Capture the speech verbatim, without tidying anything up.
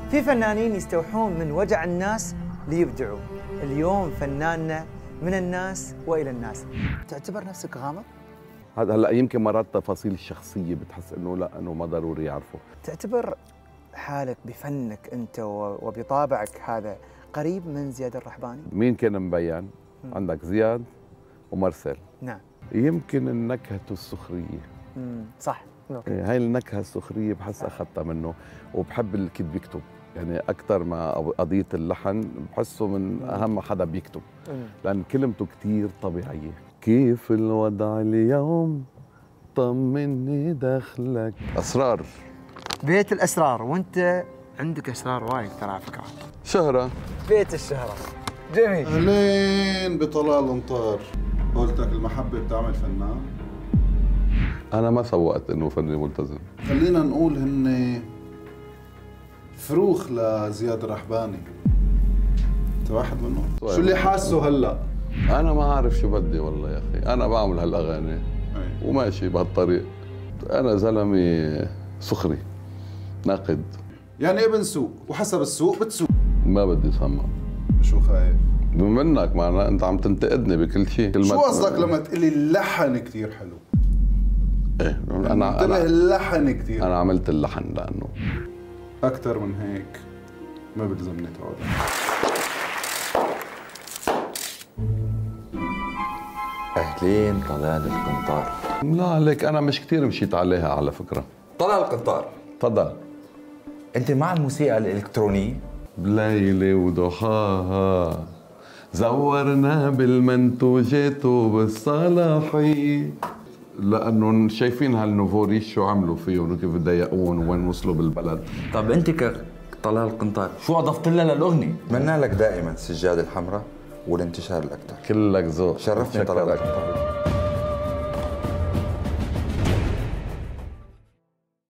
في فنانين يستوحون من وجع الناس ليبدعوا. اليوم فناننا من الناس وإلى الناس. تعتبر نفسك غامض؟ هذا هلا يمكن مرات تفاصيل الشخصيه بتحس انه لا، انه ما ضروري يعرفوا. تعتبر حالك بفنك انت وبطابعك هذا قريب من زياد الرحباني؟ مين كان مبين؟ م. عندك زياد ومارسيل. نعم. يمكن النكهه السخريه. امم صح. أوكي. هاي النكهه السخريه بحس اخذتها منه، وبحب كيف بيكتب، يعني اكثر ما قضيه اللحن بحسه من اهم حدا بيكتب، لان كلمته كثير طبيعيه. كيف الوضع اليوم؟ طمني دخلك. اسرار. بيت الاسرار، وانت عندك اسرار وايد ترى على فكره. شهره. بيت الشهره. جميل. اهلين بطلال مطار. قلتك المحبه بتعمل فنان؟ انا ما سوقت انه فني ملتزم. خلينا نقول هن فروخ لزياد الرحباني. انت واحد منهم. شو اللي حاسه هلا؟ انا ما اعرف شو بدي والله يا اخي، انا بعمل هالاغاني وماشي بهالطريق. انا زلمه سخري ناقد، يعني ابن سوق وحسب السوق بتسوق. ما بدي اسمع. شو خايف؟ منك معنا انت عم تنتقدني بكل شيء. شو قصدك لما تقلي اللحن كثير حلو؟ ايه انا انتبه، اللحن كثير. انا عملت اللحن لانه اكثر من هيك ما بلزمني تقعد. اهلين طلال القنطار. لا عليك، انا مش كثير مشيت عليها على فكره. طلال القنطار، تفضل. انت مع الموسيقى الالكترونيه؟ بليله وضحاها زورنا بالمنتوجات وبالصلاحيه، لانه شايفين هالنوفوريش شو عملوا فيهم وكيف ضايقون وين وصلوا بالبلد. طب انت كطلال قنطار شو اضفت لها للاغنيه؟ اتمنى لك دائما السجاده الحمراء والانتشار الاكثر. كلك ذوق. شرفتني طلال القنطار.